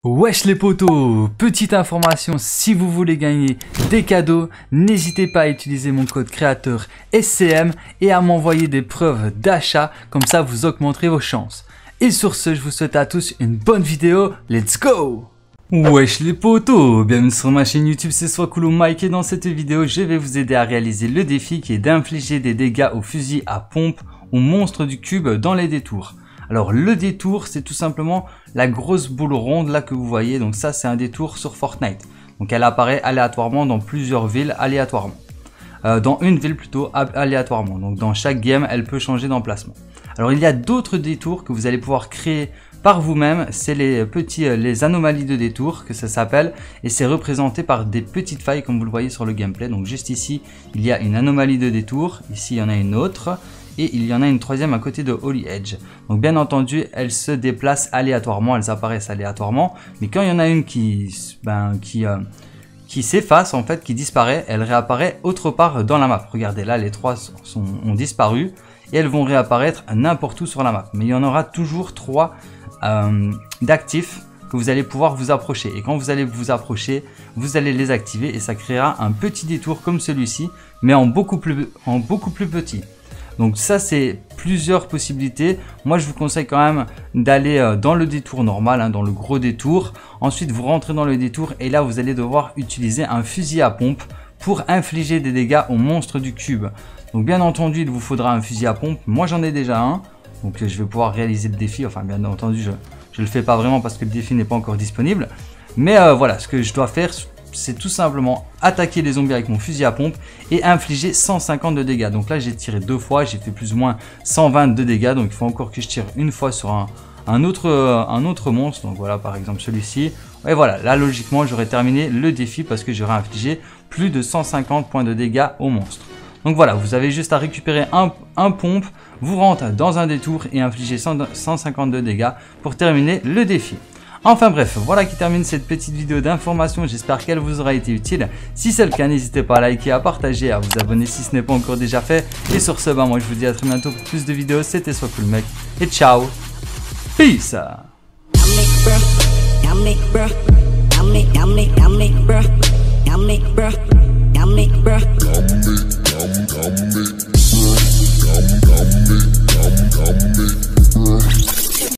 Wesh les potos, petite information, si vous voulez gagner des cadeaux, n'hésitez pas à utiliser mon code créateur SCM et à m'envoyer des preuves d'achat, comme ça vous augmenterez vos chances. Et sur ce, je vous souhaite à tous une bonne vidéo, let's go! Wesh les potos, bienvenue sur ma chaîne YouTube, c'est Swacool Mike et dans cette vidéo, je vais vous aider à réaliser le défi qui est d'infliger des dégâts au fusil à pompe ou monstre du cube dans les détours. Alors le détour, c'est tout simplement la grosse boule ronde là que vous voyez. Donc ça, c'est un détour sur Fortnite. Donc elle apparaît aléatoirement dans plusieurs villes, aléatoirement. Dans une ville plutôt, aléatoirement. Donc dans chaque game, elle peut changer d'emplacement. Alors il y a d'autres détours que vous allez pouvoir créer par vous-même. C'est les anomalies de détour que ça s'appelle. Et c'est représenté par des petites failles comme vous le voyez sur le gameplay. Donc juste ici, il y a une anomalie de détour. Ici, il y en a une autre. Et il y en a une troisième à côté de Holy Edge. Donc bien entendu, elles se déplacent aléatoirement, elles apparaissent aléatoirement. Mais quand il y en a une qui s'efface, en fait, qui disparaît, elle réapparaît autre part dans la map. Regardez là, les trois ont disparu et elles vont réapparaître n'importe où sur la map. Mais il y en aura toujours trois d'actifs que vous allez pouvoir vous approcher. Et quand vous allez vous approcher, vous allez les activer et ça créera un petit détour comme celui-ci, mais en beaucoup plus petit. Donc ça, c'est plusieurs possibilités. Moi, je vous conseille quand même d'aller dans le détour normal, dans le gros détour. Ensuite, vous rentrez dans le détour et là, vous allez devoir utiliser un fusil à pompe pour infliger des dégâts aux monstres du cube. Donc bien entendu, il vous faudra un fusil à pompe. Moi, j'en ai déjà un. Donc je vais pouvoir réaliser le défi. Enfin, bien entendu, je le fais pas vraiment parce que le défi n'est pas encore disponible. Mais voilà, ce que je dois faire, c'est tout simplement attaquer les zombies avec mon fusil à pompe et infliger 150 de dégâts. Donc là, j'ai tiré deux fois, j'ai fait plus ou moins 120 de dégâts. Donc il faut encore que je tire une fois sur un autre monstre. Donc voilà, par exemple celui-ci. Et voilà, là logiquement, j'aurais terminé le défi parce que j'aurais infligé plus de 150 points de dégâts au monstre. Donc voilà, vous avez juste à récupérer un pompe, vous rentrez dans un détour et infliger 150 de dégâts pour terminer le défi. Enfin bref, voilà qui termine cette petite vidéo d'information, j'espère qu'elle vous aura été utile. Si c'est le cas, n'hésitez pas à liker, à partager, à vous abonner si ce n'est pas encore déjà fait. Et sur ce, moi je vous dis à très bientôt pour plus de vidéos, c'était Swacool Mec et ciao, peace.